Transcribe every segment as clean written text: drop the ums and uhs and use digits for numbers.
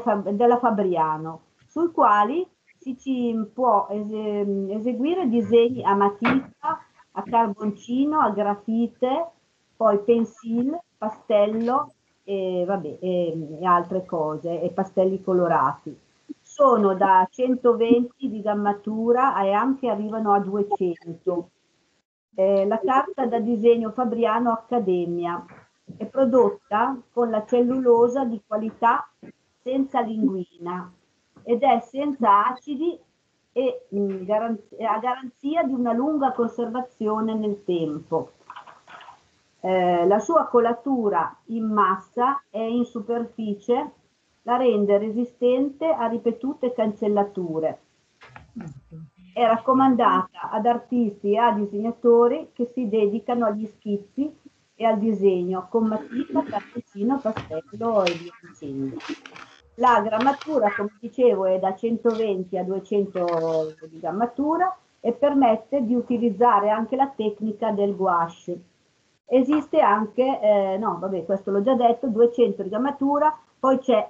della Fabriano, sui quali ci può eseguire disegni a matita, a carboncino, a grafite, poi pensil, pastello e, vabbè, e altre cose, e pastelli colorati. Sono da 120 di gammatura e anche arrivano a 200. La carta da disegno Fabriano Accademia è prodotta con la cellulosa di qualità senza linguina ed è senza acidi e a garanzia di una lunga conservazione nel tempo. La sua colatura in massa e in superficie la rende resistente a ripetute cancellature. È raccomandata ad artisti e a disegnatori che si dedicano agli schizzi e al disegno con matita, cartoncino, pastello e via dicendo. La grammatura, come dicevo, è da 120 a 200 di grammatura e permette di utilizzare anche la tecnica del gouache. Esiste anche, no, vabbè, questo l'ho già detto, 200 di grammatura, poi c'è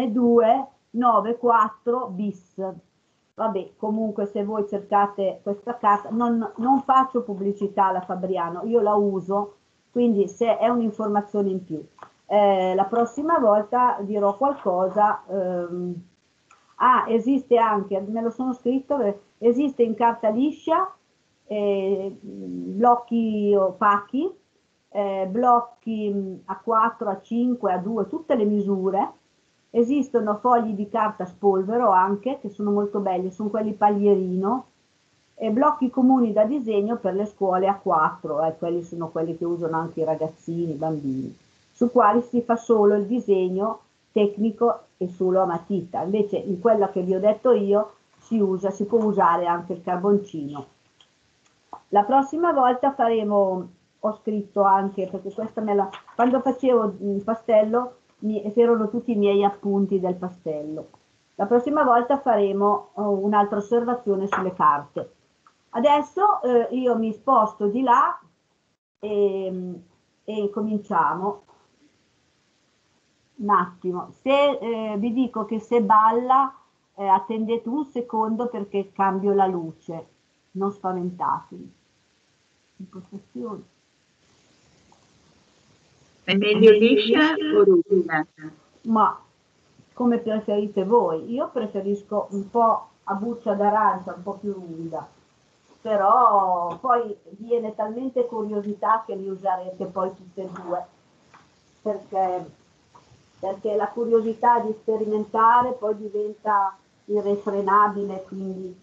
M294 bis. Vabbè, comunque se voi cercate questa carta, non faccio pubblicità alla Fabriano, io la uso, quindi se è un'informazione in più. La prossima volta dirò qualcosa. Esiste anche, me lo sono scritto, esiste in carta liscia, blocchi opachi, blocchi A4, A5, A2, tutte le misure. Esistono fogli di carta spolvero anche, che sono molto belli, sono quelli paglierino, e blocchi comuni da disegno per le scuole A4, quelli sono quelli che usano anche i ragazzini, i bambini, su quali si fa solo il disegno tecnico e solo a matita. Invece in quella che vi ho detto io si può usare anche il carboncino. La prossima volta faremo, ho scritto anche, perché questa quando facevo il pastello, erano tutti i miei appunti del pastello. La prossima volta faremo un'altra osservazione sulle carte. Adesso io mi sposto di là e cominciamo. Un attimo, se vi dico che se balla attendete un secondo perché cambio la luce, non spaventatevi. Impostazioni. È meglio liscia o ruvida? Ma come preferite voi? Io preferisco un po' a buccia d'arancia, un po' più ruvida, però poi viene talmente curiosità che li userete poi tutte e due, perché la curiosità di sperimentare poi diventa irrefrenabile, quindi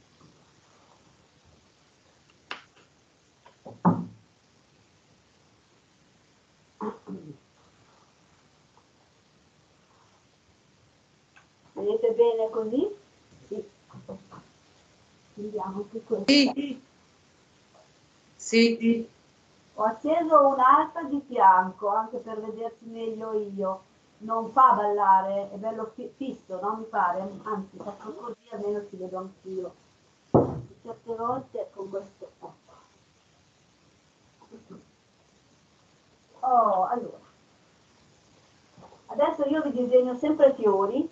vedete bene così? Sì. Vediamo che questo. Sì. Sì. Ho acceso un'altra di fianco anche per vederci meglio io. Non fa ballare, è bello fisso, no? Mi pare, anzi faccio così almeno ci vedo anch'io. Certe volte con questo. Oh, allora. Adesso io vi disegno sempre fiori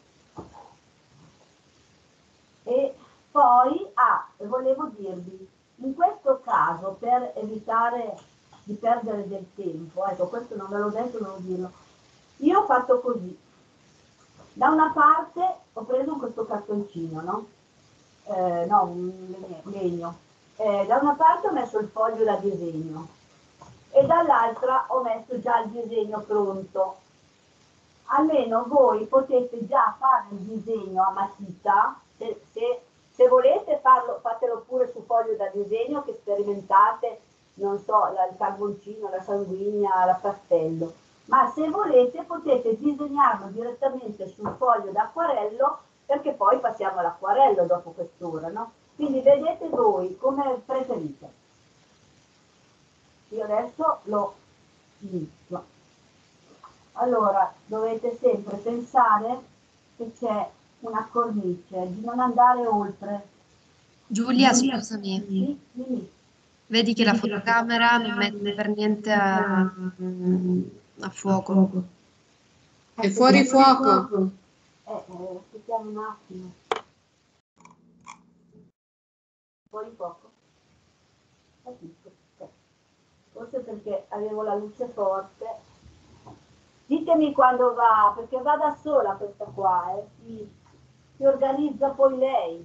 e poi, volevo dirvi, in questo caso per evitare di perdere del tempo, ecco, questo non ve l'ho detto, devo dirlo, io ho fatto così. Da una parte ho preso questo cartoncino, no? No, un legno. Da una parte ho messo il foglio da disegno e dall'altra ho messo già il disegno pronto. Almeno voi potete già fare il disegno a matita, se volete farlo, fatelo pure su foglio da disegno, che sperimentate, non so, il carboncino, la sanguigna, la pastello. Ma se volete potete disegnarlo direttamente sul foglio d'acquarello, perché poi passiamo all'acquarello dopo quest'ora, no? Quindi vedete voi come preferite. Io adesso lo inizio. Allora, dovete sempre pensare che c'è una cornice, di non andare oltre. Giulia, scusami, Sì. vedi che la fotocamera non mette per niente a fuoco. È fuori fuoco. Aspettiamo un attimo. Poi poco. Capisco. Forse perché avevo la luce forte. Ditemi quando va, perché va da sola questa qua, si organizza poi lei.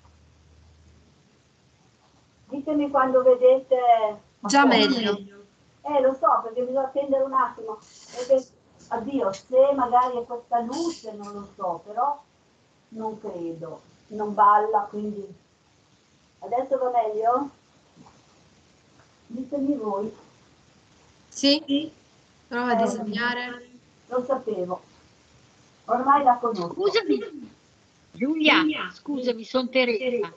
Ditemi quando vedete. Già meglio. Lo so, perché bisogna attendere un attimo. Perché, addio, se magari è questa luce, non lo so, però non credo. Non balla, quindi. Adesso va meglio? Ditemi voi. Sì? Prova a disegnare. Lo sapevo. Ormai la conosco. Scusami, Giulia, scusami, sono Teresa.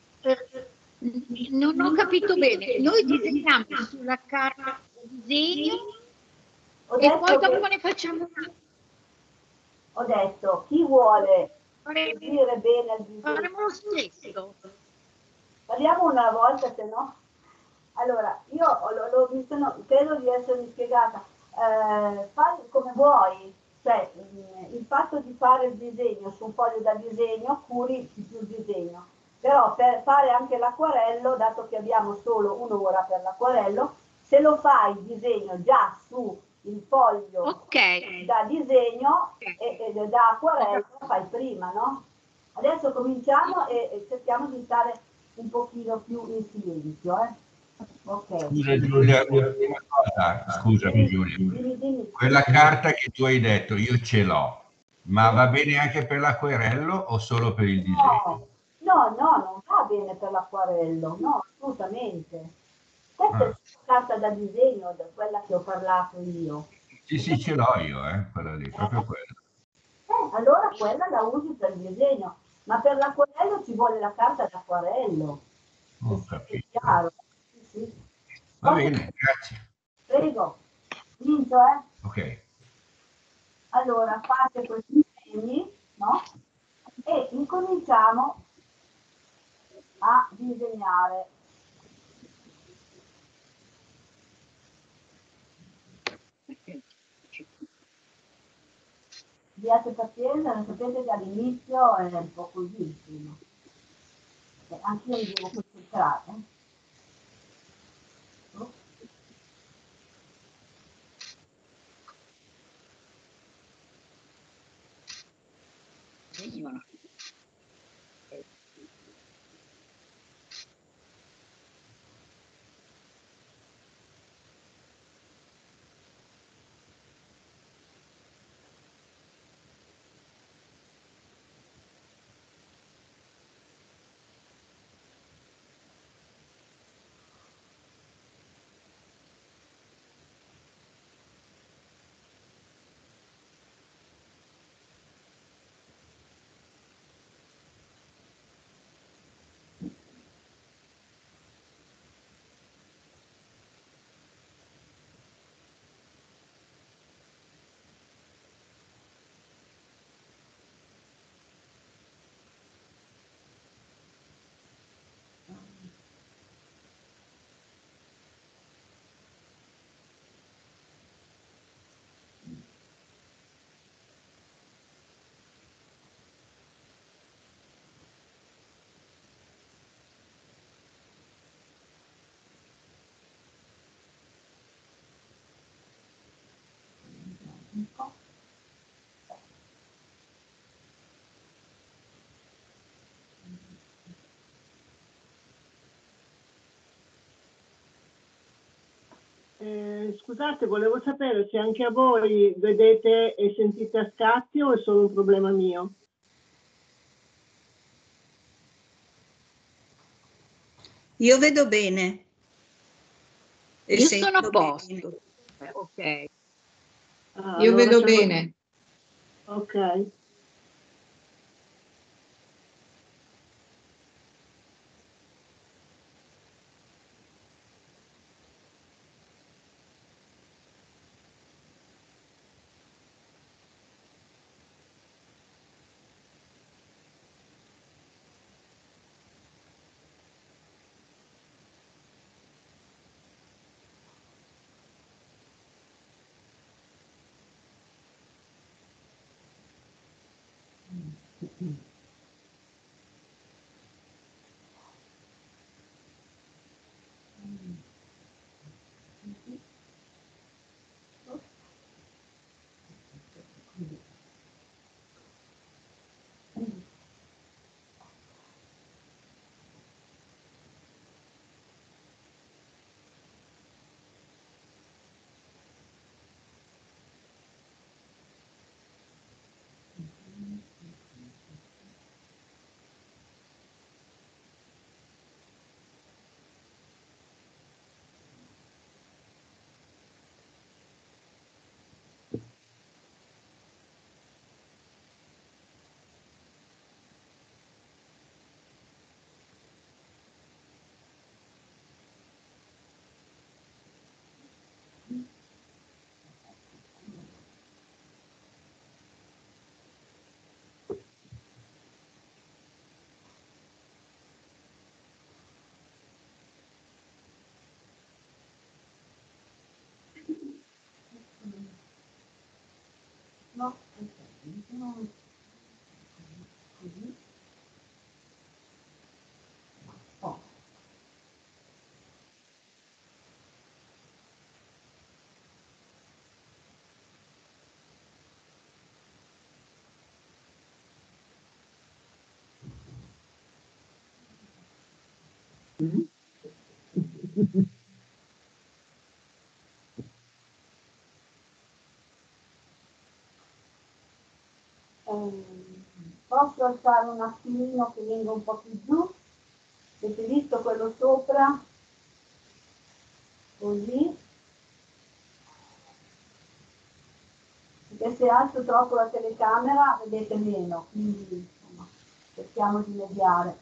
Non ho capito bene. Noi disegniamo sulla carta di disegno Ho e poi detto dopo che ne facciamo ho detto chi vuole faremo, seguire bene il disegno. faremo lo stesso. Parliamo una volta, se no. Allora, io credo di essermi spiegata. Fai come vuoi, cioè il fatto di fare il disegno su un foglio da disegno, curi di più il disegno. Però per fare anche l'acquarello, dato che abbiamo solo un'ora per l'acquarello, se lo fai il disegno già su il foglio Ok. da disegno e da acquarello lo fai prima, no? Adesso cominciamo e cerchiamo di stare un pochino più in silenzio, eh? Ok. Scusa Giulia, ultima cosa, scusami Giulia. Dimmi. Quella carta che tu hai detto io ce l'ho, ma va bene anche per l'acquerello o solo per il disegno? No, non va bene per l'acquarello, no, assolutamente. Questa è Ah, carta da disegno, da quella che ho parlato io. sì, ce l'ho io, quella lì, proprio quella. Allora quella la usi per il disegno, ma per l'acquarello ci vuole la carta d'acquarello. Ho È capito. chiaro. Sì. Va Ok, bene, grazie. prego. Vinto, eh? Ok. Allora fate questi segni, no? E incominciamo a disegnare. Abbiate pazienza, sapete che all'inizio è un po' così, insomma. Anche io mi devo concentrare. Oh. Scusate, volevo sapere se anche a voi vedete e sentite a scatti o è solo un problema mio? Io vedo bene. E Io sono a sento posto. bene. Ok. Io Allora vedo siamo- bene. Ok. No, no, così. Oh. Posso alzare un attimino che venga un po' più giù? Avete visto quello sopra? Così. Perché se alzo troppo la telecamera vedete meno, quindi insomma, cerchiamo di mediare.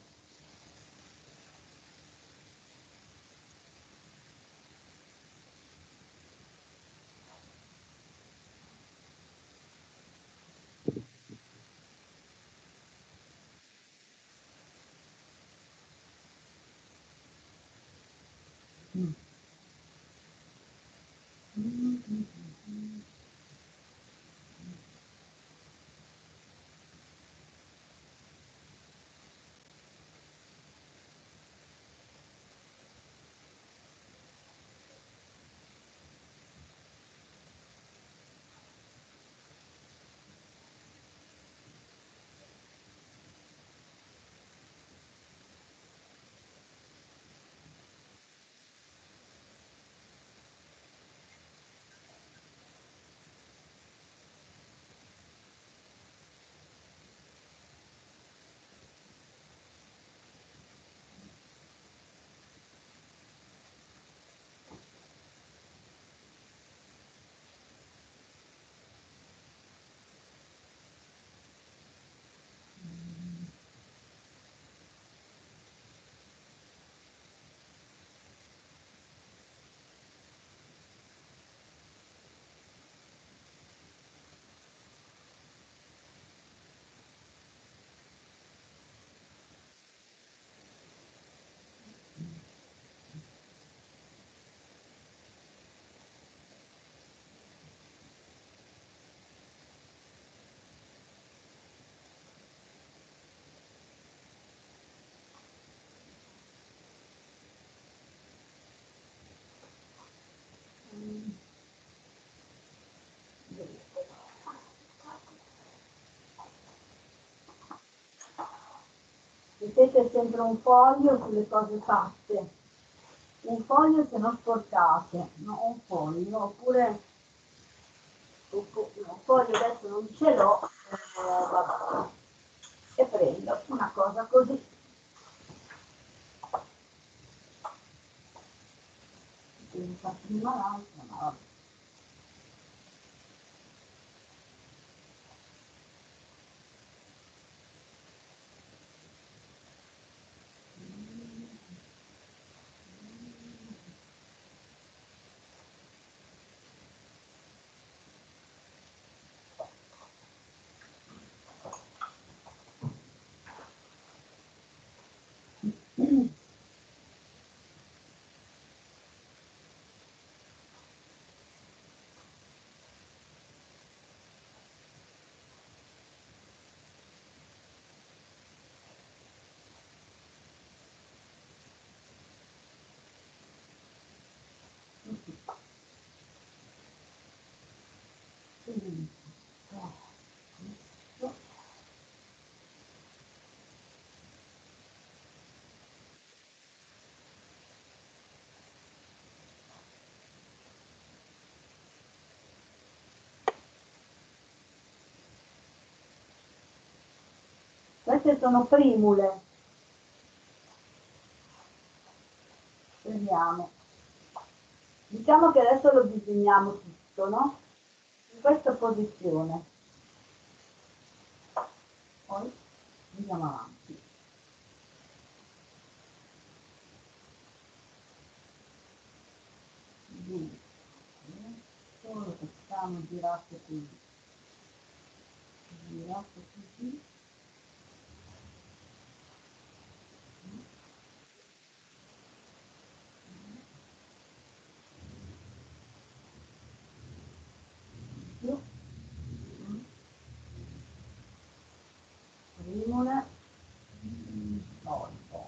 Mettete sempre un foglio sulle cose fatte, un foglio se non sporcate, no, un foglio, oppure un foglio adesso non ce l'ho, vabbè, e prendo una cosa così. Devo fare prima l'altra, ma vabbè. Queste sono primule. Vediamo. Diciamo che adesso lo disegniamo tutto, no? In questa posizione. Poi andiamo avanti. Solo facciamo girato così. Girato così. Più. Primole. Poi.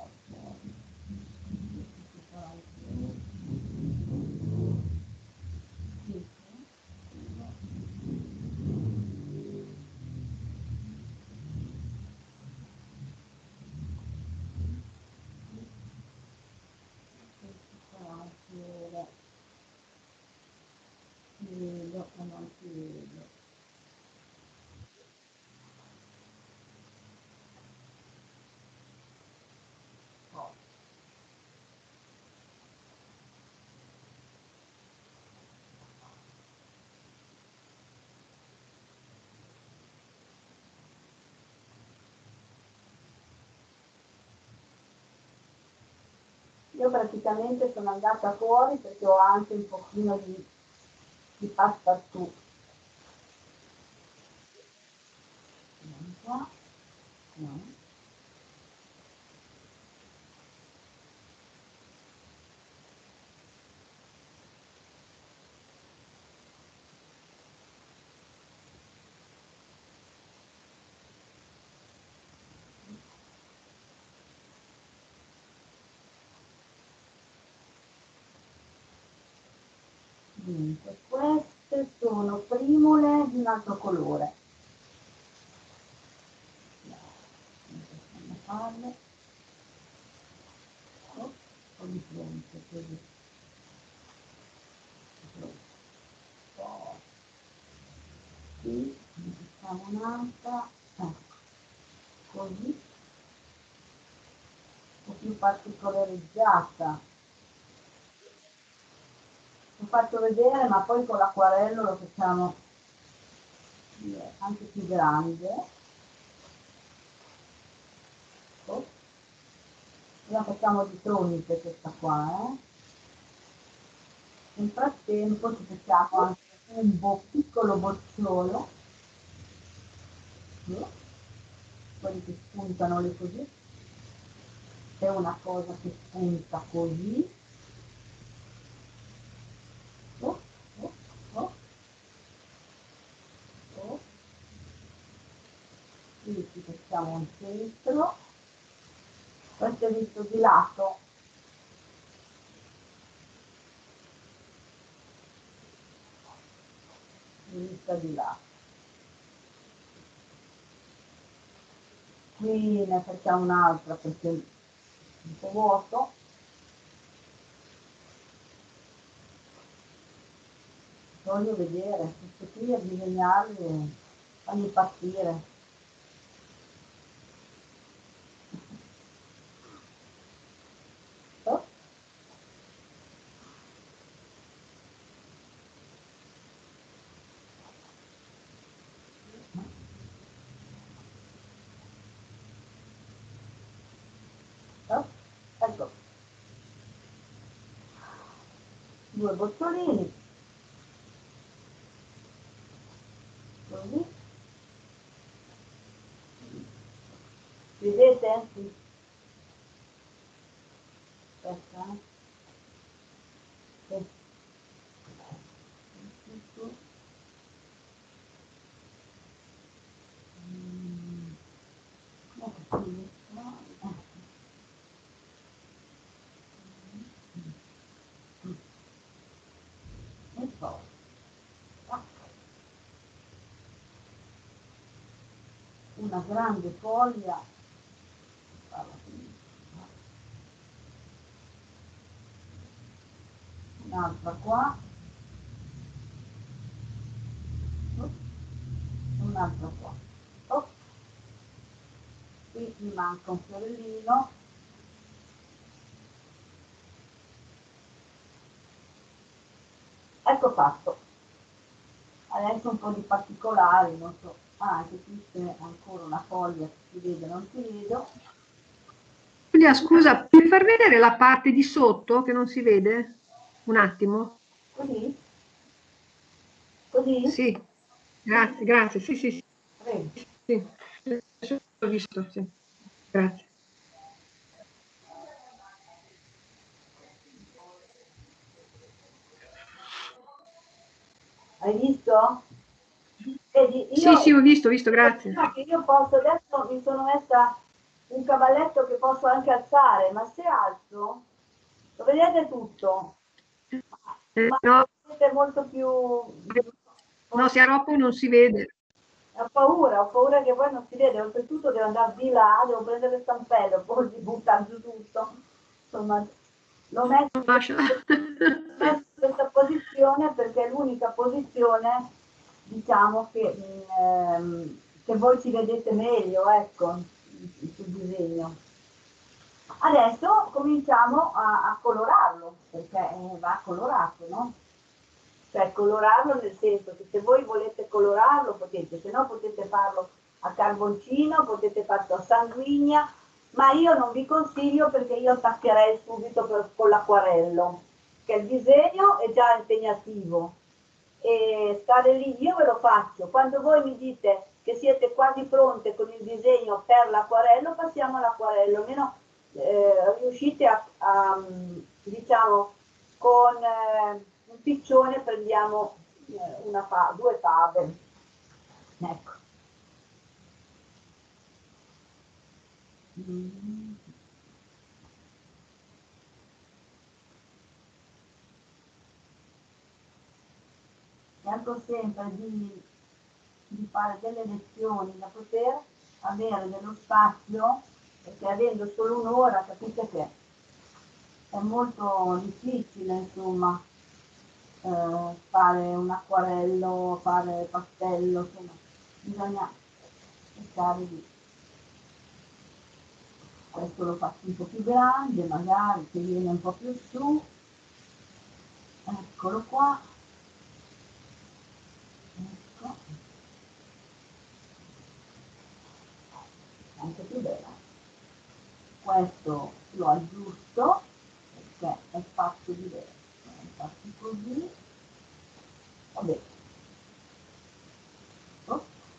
Io praticamente sono andata fuori perché ho anche un pochino di passepartout. Qua. No. Dunque, queste sono primule di un altro colore. Possiamo farle un po' di fronte così. Poi qui ne facciamo un'altra, così, un po' più particolarizzata. Lo faccio vedere, ma poi con l'acquarello lo facciamo anche più grande. La facciamo di fronte questa qua. Nel frattempo ci facciamo anche un piccolo bocciolo, quelli che spuntano lì così. C'è una cosa che spunta così. Qui ci facciamo un centro. Questo è visto di lato. Vista di lato. Qui ne facciamo un'altra perché è un po' vuoto. Voglio vedere, questo qui a disegnarli e farmi partire. Ecco, 2 bocciolini, così, vedete? Sì. Aspetta, sì. E poi una grande foglia, un'altra qua, un'altra qua. qui mi manca un fiorellino. Ecco fatto. Adesso un po' di particolari, non so, anche qui c'è ancora una foglia che si vede, non si vede. Giulia, scusa, puoi far vedere la parte di sotto che non si vede? Un attimo. Così? Così? Sì, grazie, grazie. Sì, sì, sì. Prego. Sì. Adesso ho visto, sì. Grazie. Hai visto? Vedi, Sì, sì, ho visto, grazie. Che io posso, adesso mi sono messa un cavalletto che posso anche alzare, ma se alzo, lo vedete tutto, ma No, vedete molto più... no, se è troppo non si vede. Ho paura che poi non si vede, oltretutto devo andare di là, devo prendere il stampello, poi di buttare giù tutto. Insomma, l'ho messo Lascia. in questa posizione perché è l'unica posizione, diciamo, che voi ci vedete meglio, ecco, sul disegno. Adesso cominciamo a colorarlo, perché va colorato, no? Cioè colorarlo nel senso che se voi volete colorarlo potete, se no potete farlo a carboncino, potete farlo a sanguigna, ma io non vi consiglio perché io attaccherei subito con l'acquarello, che il disegno è già impegnativo e stare lì, io ve lo faccio, quando voi mi dite che siete quasi pronte con il disegno per l'acquarello, passiamo all'acquarello, almeno riuscite diciamo, con un piccione prendiamo due fave. Ecco. Cerco sempre di fare delle lezioni da poter avere dello spazio, perché avendo solo un'ora capite che è molto difficile, insomma, fare un acquarello, fare pastello, insomma, bisogna cercare di... Questo lo faccio un po' più grande, magari che viene un po' più su. Eccolo qua. Ecco. Anche più bella. Questo lo aggiusto perché è fatto diverso, è fatto così. Vabbè. Oh.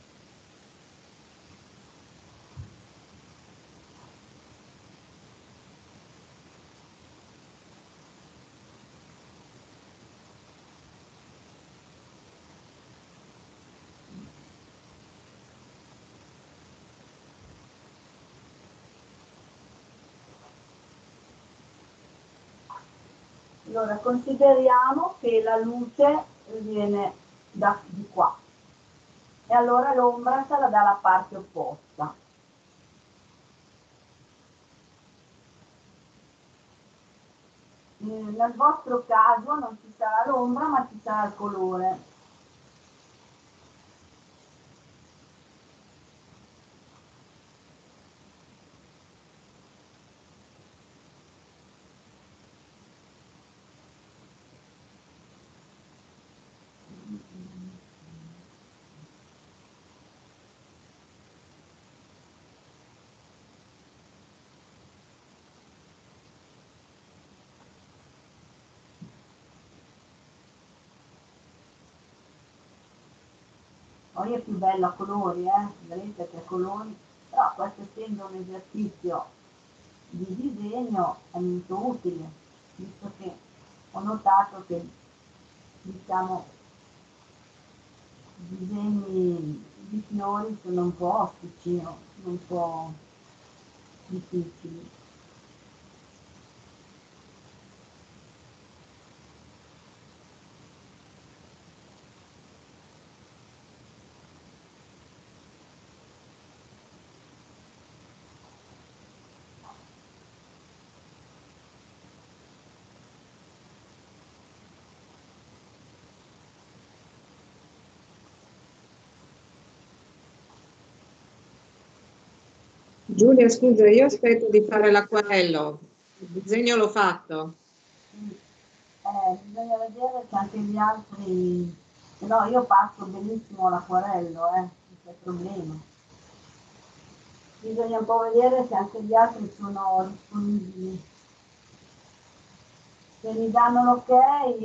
Allora consideriamo che la luce viene di qua e allora l'ombra sarà dalla parte opposta. Nel vostro caso non ci sarà l'ombra ma ci sarà il colore. Poi è più bello a colori, vedete che a colori, però questo essendo un esercizio di disegno è molto utile, visto che ho notato che diciamo i disegni di fiori sono un po' ostici, un po' difficili. Giulia, scusa, io aspetto di fare l'acquarello. Il disegno l'ho fatto. Bisogna vedere che anche gli altri... No, io passo benissimo l'acquarello, non c'è problema. Bisogna un po' vedere se anche gli altri sono disponibili. Se mi danno l'ok,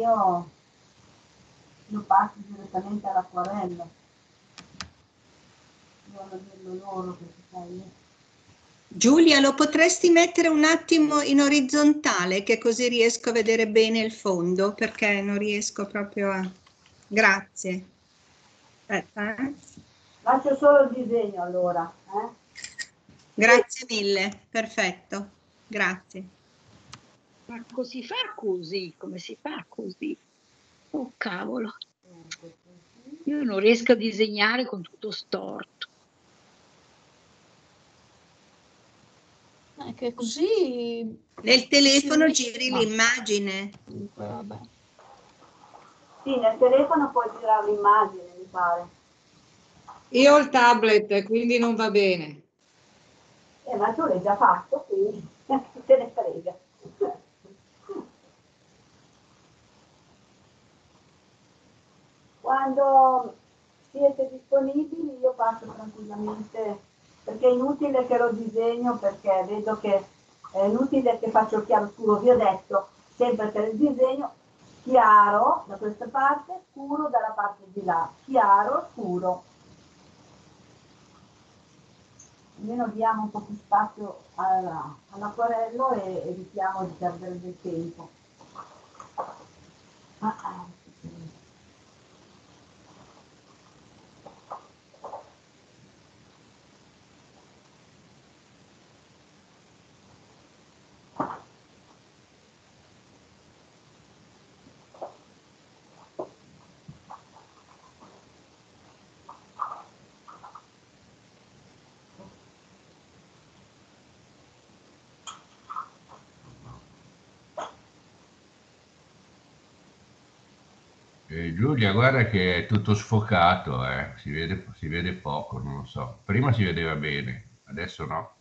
io passo direttamente all'acquarello. Devo dirlo loro che si fa io. Giulia, lo potresti mettere un attimo in orizzontale, che così riesco a vedere bene il fondo, perché non riesco proprio a... Grazie. Aspetta, Faccio solo il disegno allora. Grazie mille, perfetto. Grazie. Ma così fa così, come si fa così? Oh cavolo. Io non riesco a disegnare con tutto storto. Che così... Nel telefono giri l'immagine. Vabbè. Sì, nel telefono puoi girare l'immagine, mi pare. Io ho il tablet, quindi non va bene. Ma tu l'hai già fatto, quindi te ne frega. Quando siete disponibili io passo tranquillamente, perché è inutile che lo disegno, perché vedo che è inutile che faccio chiaro scuro. Vi ho detto sempre per il disegno chiaro da questa parte, scuro dalla parte di là, chiaro, scuro. Almeno diamo un po' più spazio all'acquarello e evitiamo di perdere del tempo. Giulia, guarda che è tutto sfocato, si vede poco, non lo so. Prima si vedeva bene, adesso no.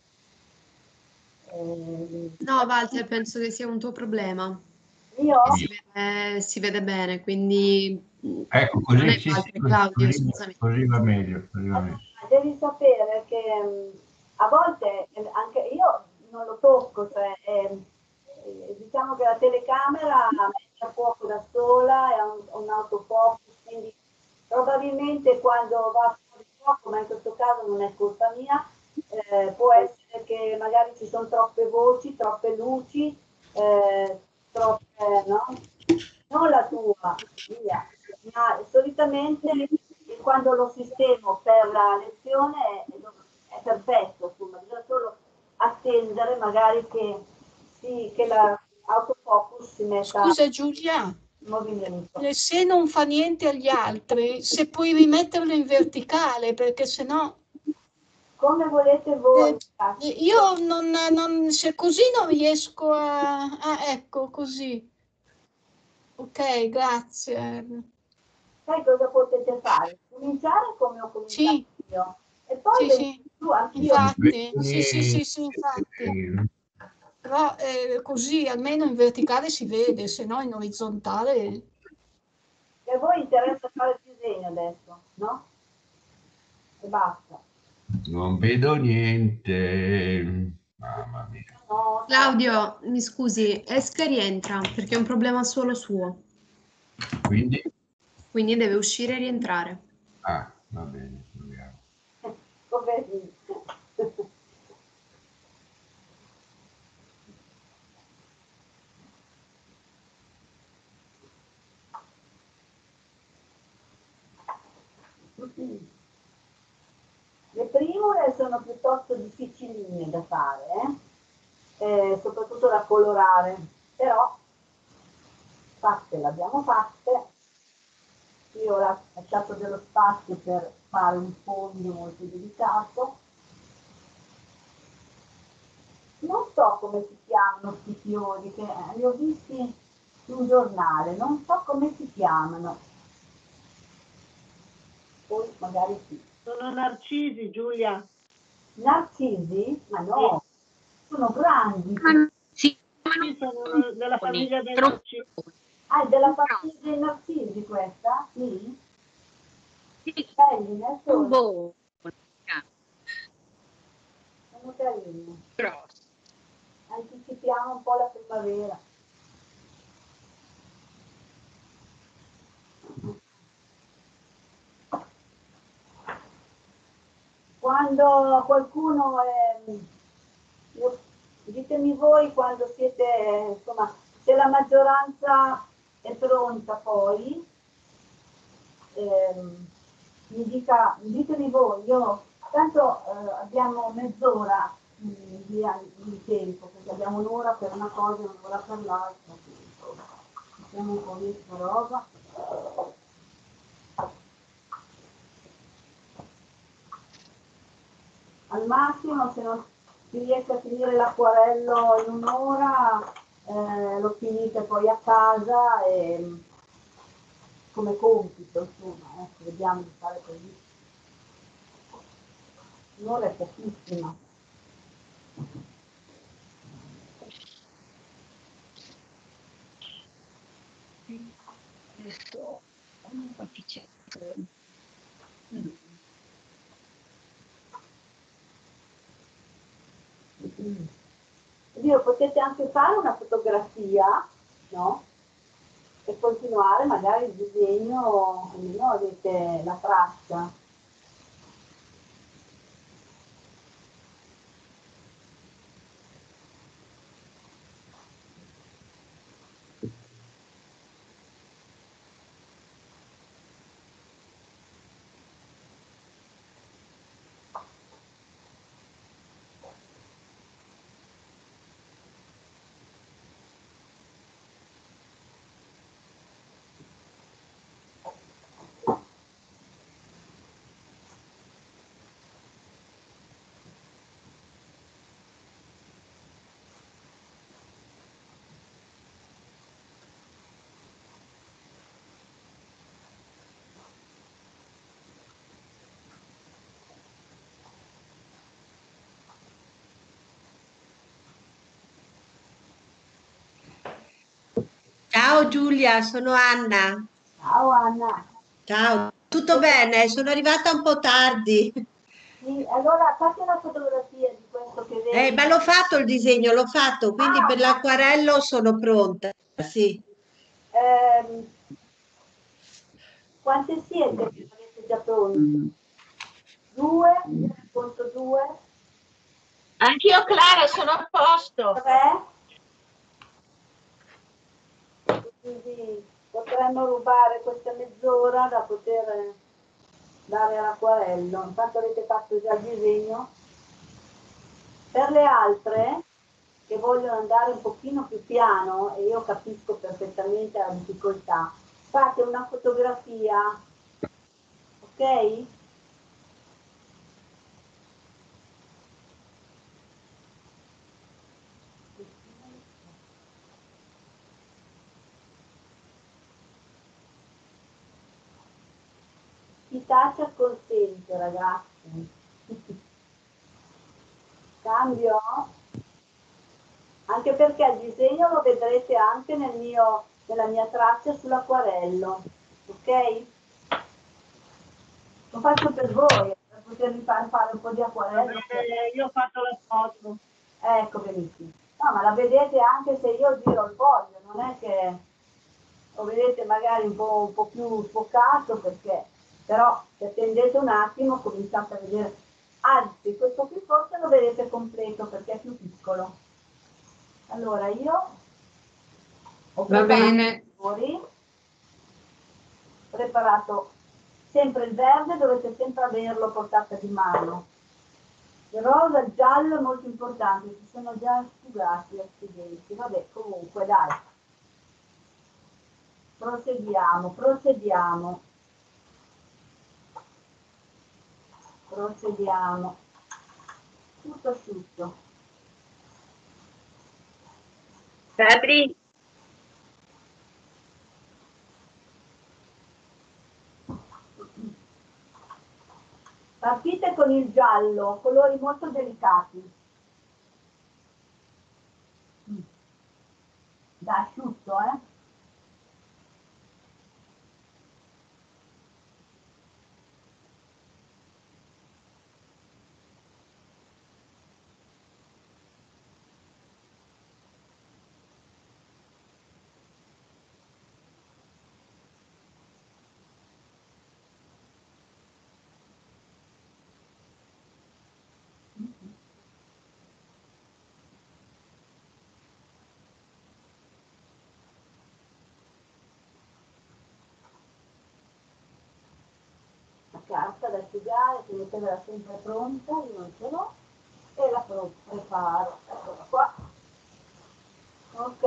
No, Walter, penso che sia un tuo problema. Io? Si vede bene, quindi Ecco, non è così, sì, sì, Walter, Claudio, così, scusami. così va meglio, così va meglio. Devi sapere che a volte anche io non lo tocco, cioè diciamo che la telecamera mette a fuoco da sola, è un autofocus, quindi probabilmente quando va fuori fuoco, ma in questo caso non è colpa mia, può essere che magari ci sono troppe voci, troppe luci, troppe, no? Non la tua, mia, ma solitamente quando lo sistemo per la lezione è perfetto, insomma, bisogna solo attendere magari che l'autofocus si metta Scusa Giulia, in movimento. se non fa niente agli altri, se puoi rimetterlo in verticale, perché sennò... Come volete voi. Io se così non riesco ecco, così. Ok, grazie. Sai cosa potete fare? Cominciare come ho cominciato Sì, io. E poi sì, tu anch'io. infatti, sì, infatti. Però così almeno in verticale si vede, se no in orizzontale... E a voi interessa fare il disegno adesso, no? E basta. Non vedo niente, mamma mia. No, Claudio, mi scusi, esca e rientra perché è un problema solo suo. Quindi? Quindi deve uscire e rientrare. Ah, va bene, proviamo. poverino. Le primule sono piuttosto difficiline da fare, soprattutto da colorare, però fatte le abbiamo fatte. Io ho lasciato dello spazio per fare un fondo molto delicato. Non so come si chiamano questi fiori, che li ho visti su un giornale, non so come si chiamano. Poi magari sì. Sono narcisi, Giulia. Narcisi? Ma no, sono grandi. Sì, Sì, sono della famiglia dei troppo. narcisi. Ah, è della famiglia dei narcisi questa? Sì? Sì, Belli, ne sono. boh, Sono carini. grossi. Anticipiamo un po' la primavera. Quando qualcuno ditemi voi quando siete, insomma, se la maggioranza è pronta poi, ditemi voi, io tanto abbiamo mezz'ora di tempo, perché abbiamo un'ora per una cosa e un'ora per l'altra, facciamo un po' di questa roba. Al massimo, se non si riesce a finire l'acquarello in un'ora, lo finite poi a casa e come compito, insomma, vediamo di fare così. Un'ora è pochissima. Adesso quanti c'è? Dio, potete anche fare una fotografia, no? E continuare magari il disegno, almeno avete la traccia. Ciao Giulia, sono Anna. Ciao Anna. Ciao, tutto bene? Sono arrivata un po' tardi. Sì, allora fate una fotografia di questo che vedi. Ma l'ho fatto il disegno, l'ho fatto, quindi per l'acquarello sono pronta. Sì. Ehm, quante siete che avete già pronti? 2? Conto 2? Anch'io, Clara, sono a posto. 3? Quindi potremmo rubare questa mezz'ora da poter dare all'acquarello. Intanto avete fatto già il disegno. Per le altre che vogliono andare un pochino più piano, e io capisco perfettamente la difficoltà, fate una fotografia, ok? Chi tace acconsente, ragazzi. Cambio? Anche perché il disegno lo vedrete anche nella mia traccia sull'acquarello, ok? Lo faccio per voi, per potervi fare un po' di acquarello. Io ho fatto la foto. Ecco, benissimo. No, ma la vedete anche se io giro il foglio, non è che lo vedete magari un po' più sfocato, perché però se attendete un attimo cominciate a vedere, anzi questo qui forse lo vedete completo perché è più piccolo. Allora io ho Va bene. preparato sempre il verde, dovete sempre averlo a portata di mano. Il rosa e il giallo è molto importante, si sono già sfugati accidenti. Vabbè, comunque dai. Procediamo. Tutto asciutto. Fabri, Partite con il giallo, colori molto delicati. Da asciutto, eh? Carta da asciugare, tenetevela sempre pronta, io non ce l'ho, e la preparo. Eccola qua. Ok.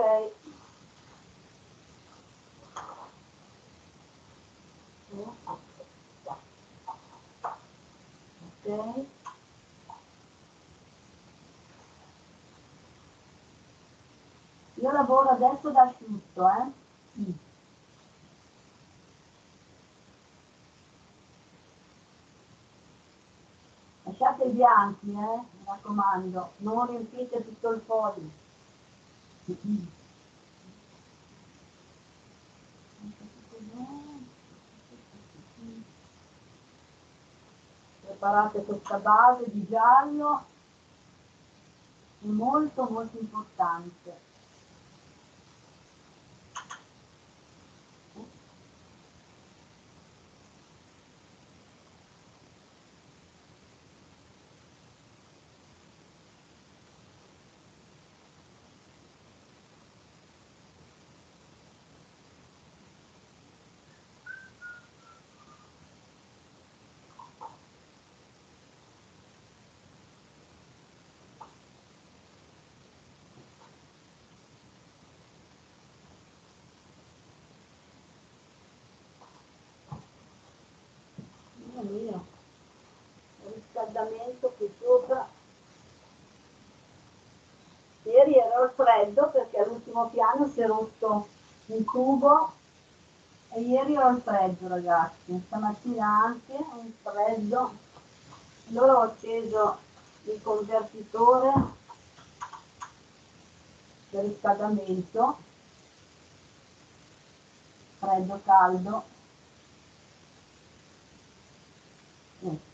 Ok. Io lavoro adesso da asciutto, Lasciate i bianchi, mi raccomando, non riempite tutto il foglio. Preparate questa base di giallo, è molto molto importante. Mio, riscaldamento qui sopra. Ieri ero al freddo perché all'ultimo piano si è rotto un tubo e ieri ero al freddo, ragazzi, stamattina anche un freddo. Allora ho acceso il convertitore per riscaldamento, freddo caldo. Ecco.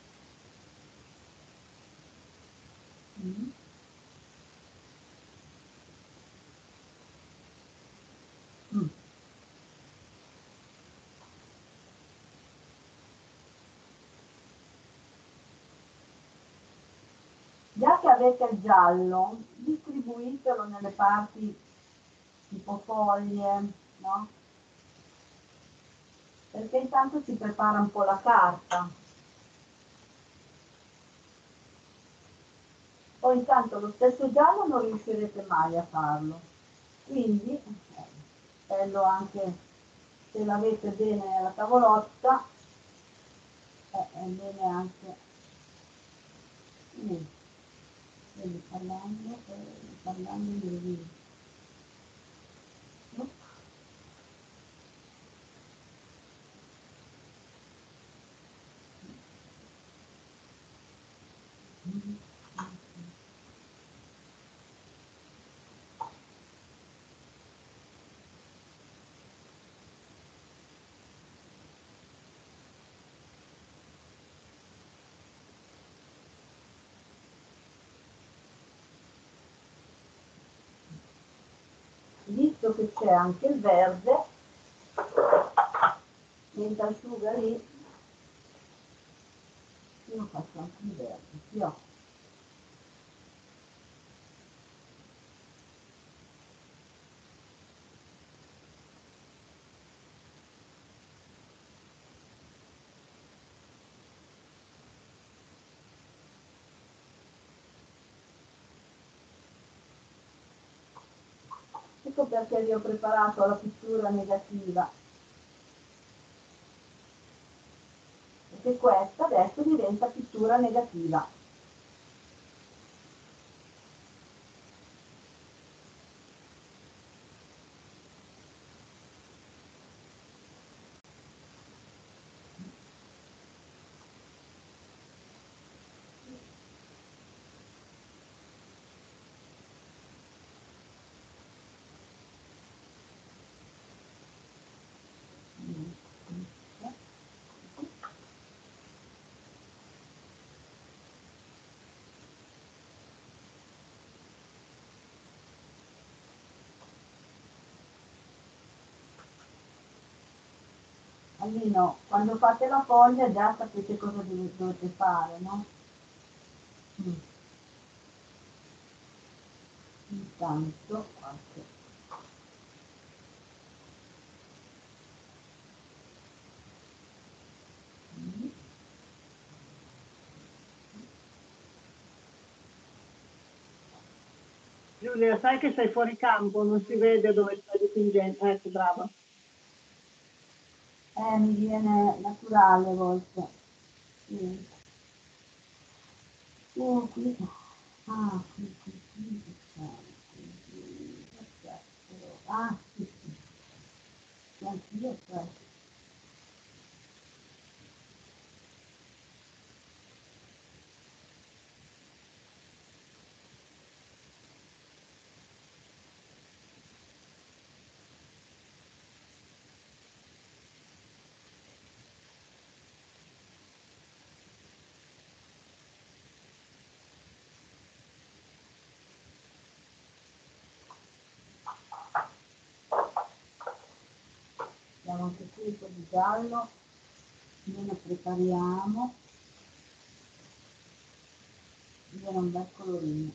Già che avete il giallo, distribuitelo nelle parti tipo foglie, no? Perché intanto si prepara un po' la carta. Poi intanto lo stesso giallo non riuscirete mai a farlo. Quindi, bello anche se l'avete bene alla tavolotta, è bene anche... parlando di... Visto che c'è anche il verde, mentre asciuga lì, io faccio anche il verde, io. Ecco perché vi ho preparato la pittura negativa. Perché questa adesso diventa pittura negativa. Almeno quando fate la foglia già sapete cosa dovete fare, no? Intanto qualche... Giulia, sai che sei fuori campo, non si vede dove stai dipingendo. Ecco, brava. Mi viene naturale a volte. Sì. Qui. Ah, qui, perfetto. Ah, sì, sì. Sì, anch'io, cioè. Abbiamo anche qui un po' di giallo, noi lo prepariamo, viene un bel colorino.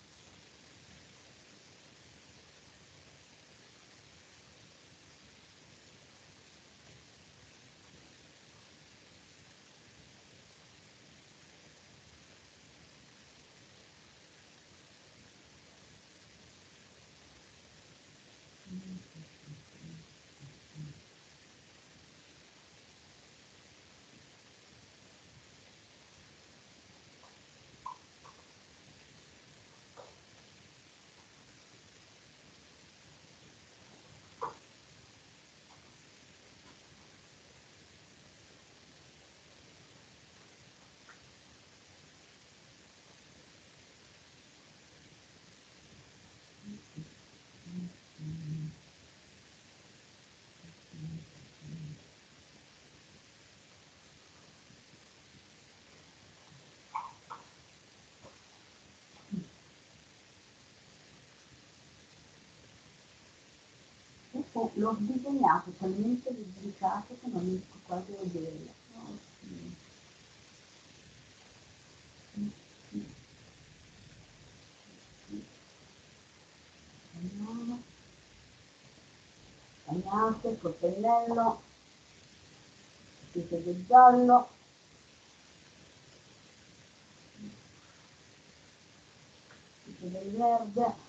L'ho disegnato talmente rubricato che non riesco quasi a vederlo. Oh, sì. Sì, sì, sì. Tagliate col pennello, mettete del giallo, mettete del verde.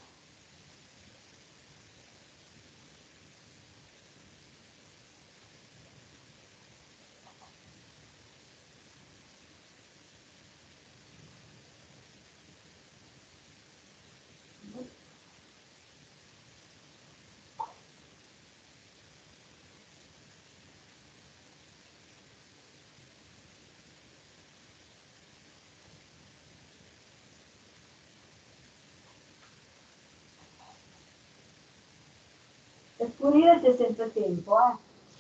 Per pulire c'è sempre tempo, eh.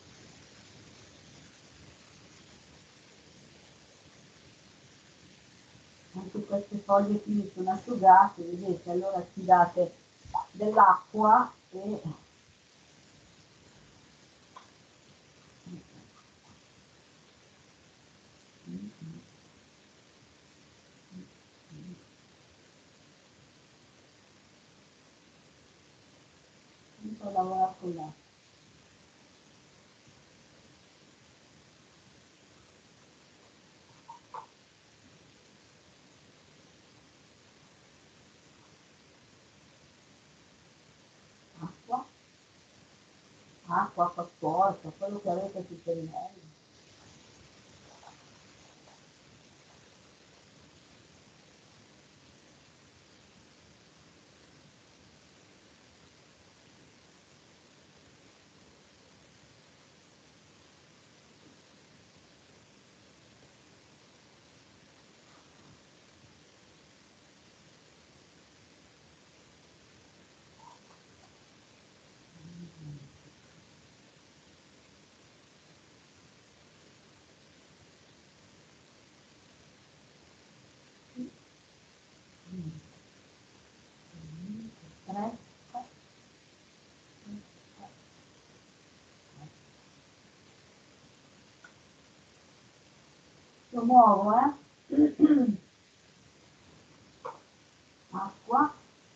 Anche queste foglie qui sono asciugate, vedete, allora ci date dell'acqua e un po' lavorare con l'acqua. Acqua, acqua sporca, quello che avete sul pennello. Lo muovo, acqua.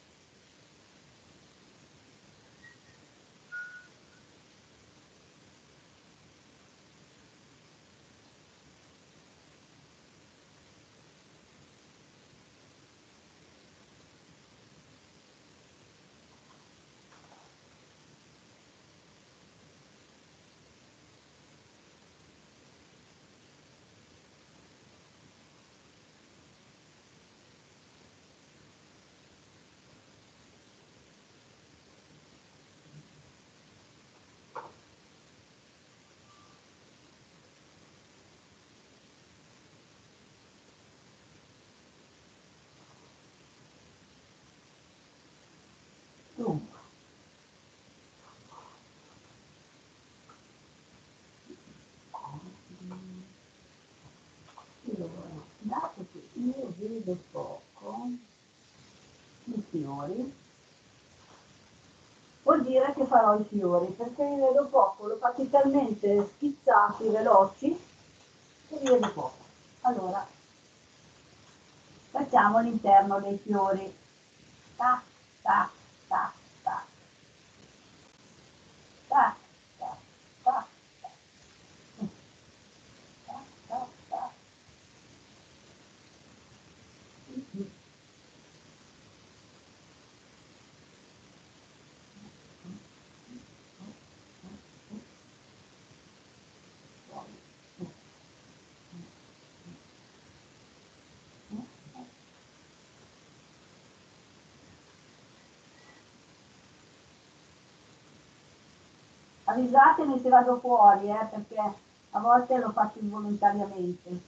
Dunque, allora, dato che io vedo poco i fiori, vuol dire che farò i fiori, perché li vedo poco, l'ho fatti talmente schizzati, veloci, che li vedo poco. Allora, facciamo l'interno dei fiori. Tac, tac, tac, tac, tac, tac, tac, tac, tac, tac. Avvisatemi se vado fuori, perché a volte lo faccio involontariamente.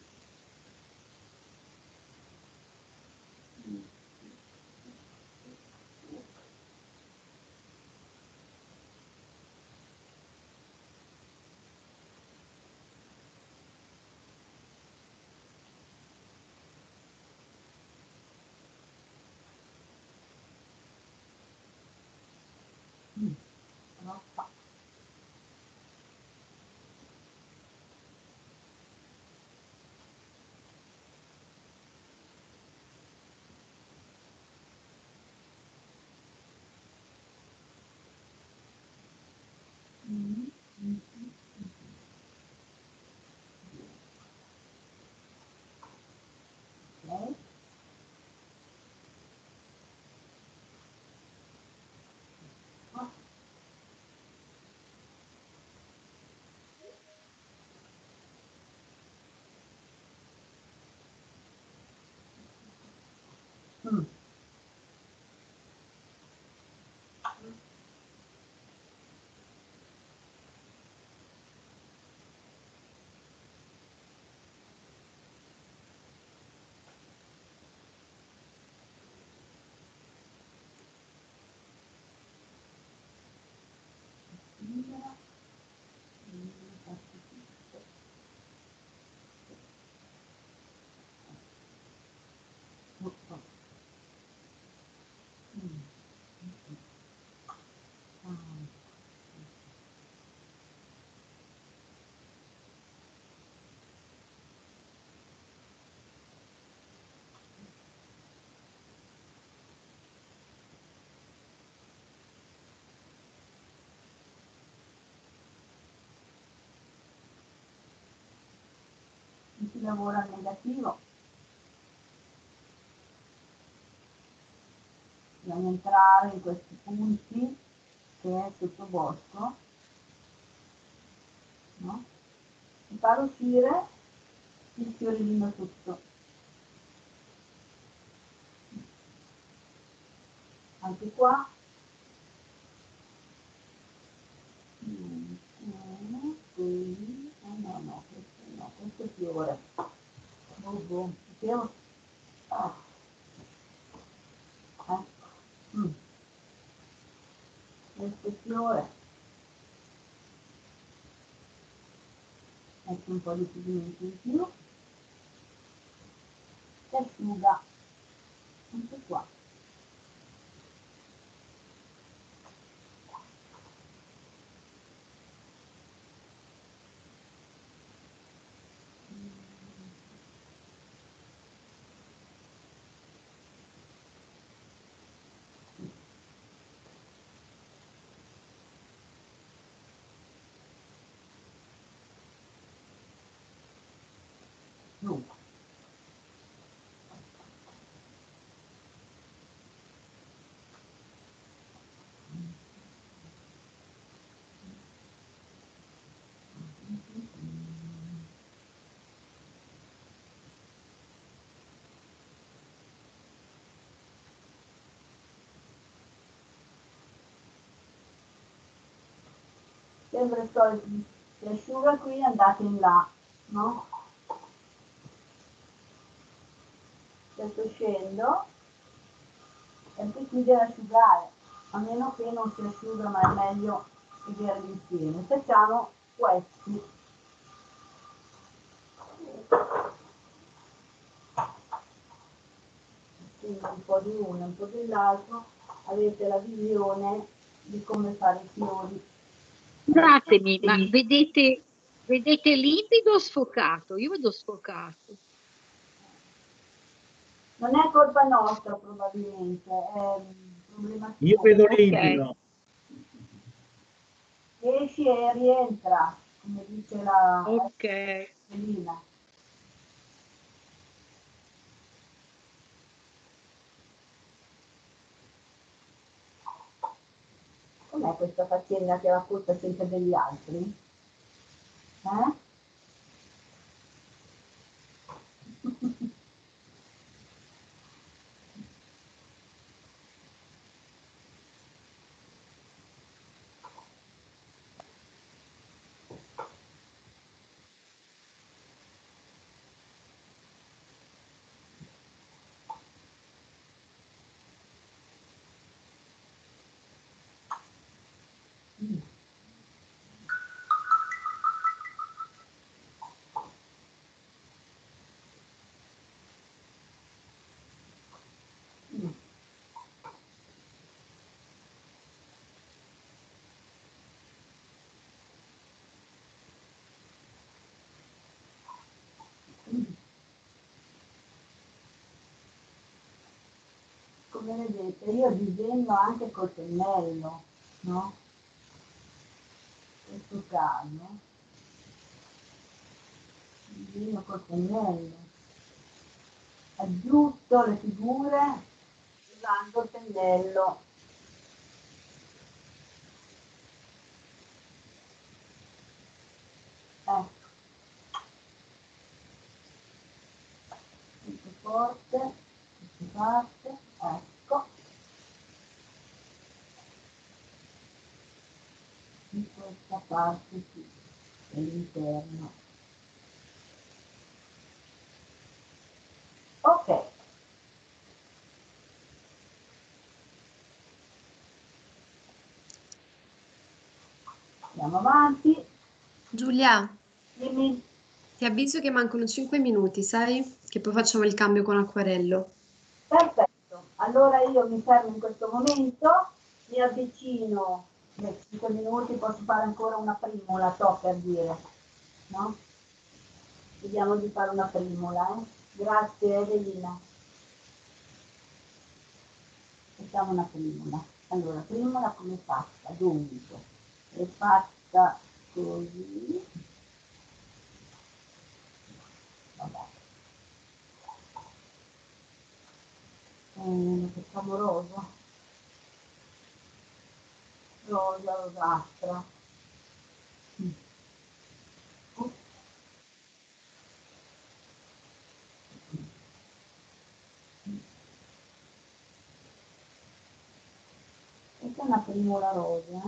No, fa. Ok. Mm. Libera. Si lavora al negativo, bisogna entrare in questi punti che è tutto bosco, no? E far uscire il fiorellino tutto. Anche qua. Qui. No, questo è fiore. Vediamo. Ah. Questo è fiore. Metto un po' di pigmento in più. Si asciuga. Anche qua. giù. Sempre il solito, si asciuga qui, andate in là, no? Adesso scendo e anche qui deve asciugare, a meno che non si asciuga, ma è meglio vederli insieme. Facciamo questi. Quindi un po' di uno, un po' dell'altro, avete la visione di come fare i fiori. Scusatemi, ma vedete limpido o sfocato? Io vedo sfocato. Non è colpa nostra probabilmente, è un problema suo. Io vedo limpido. Esci e rientra, come dice la Ok. Elina. Com'è questa faccenda che racconta sempre degli altri? Come vedete io disegno anche col pennello, no? In questo caso disegno col pennello, aggiusto le figure usando il pennello. Ecco, molto forte, questa parte, ecco, in questa parte qui, all'interno. Ok. Andiamo avanti. Giulia, Dimmi. ti avviso che mancano 5 minuti, sai? Che poi facciamo il cambio con acquarello. Perfetto, allora io mi fermo in questo momento, mi avvicino, 5 minuti, posso fare ancora una primola, per dire, no? Vediamo di fare una primola, Grazie Evelina. Facciamo una primola. Allora, primola come è fatta? Dunque, è fatta così. Vabbè. Facciamo rosa. Rosa, rosastra. Questa è una primola rosa.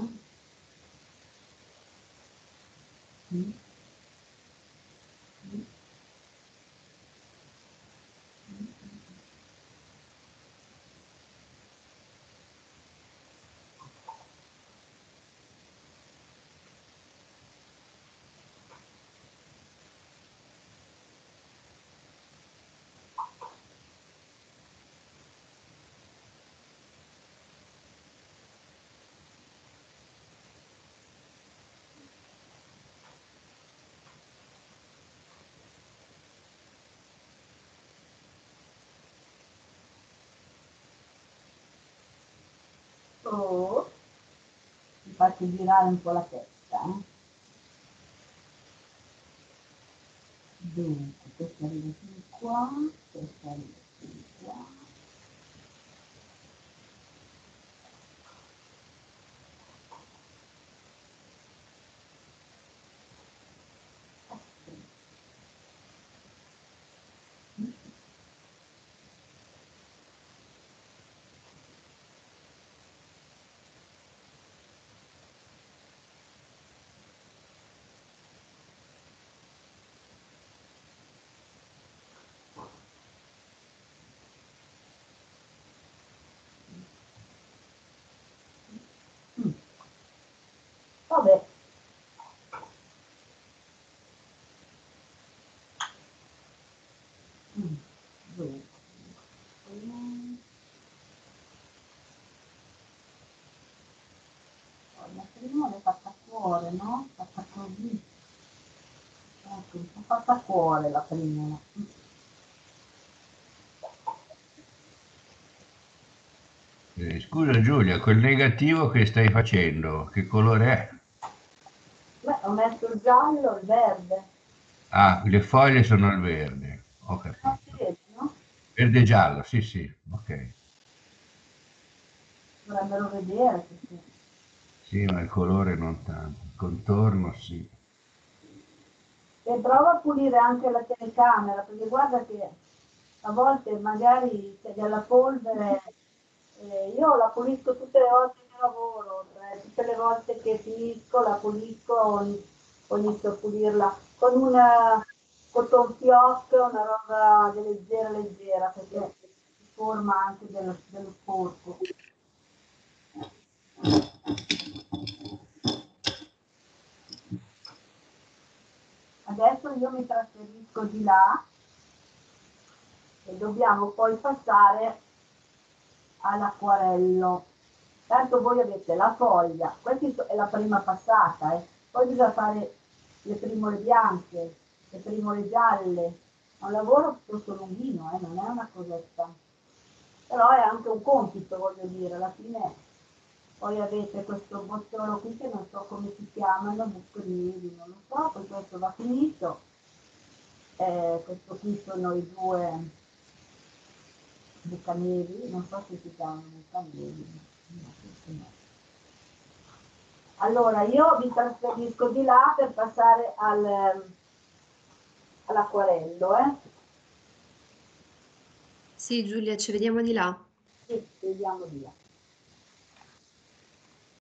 Oh, mi faccio girare un po' la testa. Dunque, questa arriva fin qua, questa arriva fin qua. Vabbè. Dove? La prima l'è fatta a cuore, no? Fatta così. Ecco, un po' fatta a cuore la prima. Scusa Giulia, quel negativo che stai facendo, che colore è? Beh, ho messo il giallo e il verde. Ah, le foglie sono al verde, ho capito. Si vede, no? Verde e giallo, sì, sì, ok. Dovrebbero vedere. Sì, ma il colore non tanto, il contorno sì. E prova a pulire anche la telecamera, perché guarda che a volte magari c'è della polvere, io la pulisco tutte le volte che lavoro, tutte le volte che finisco la pulisco, ho iniziato a pulirla con una cotton fioc, una roba leggera leggera, perché si forma anche dello sporco. Adesso io mi trasferisco di là e dobbiamo poi passare all'acquarello. Tanto voi avete la foglia, questa è la prima passata, poi bisogna fare le primole bianche, le primole gialle. È un lavoro piuttosto lunghino, non è una cosetta. Però è anche un compito, voglio dire, alla fine poi avete questo bottolo qui che non so come si chiamano, bucchini, non lo so, poi questo va finito. Questo qui sono i due bucaneri, non so se si chiamano bucaneri. No. Allora io vi trasferisco di là per passare all'acquarello. Sì, Giulia, ci vediamo di là. Sì, ci vediamo di là.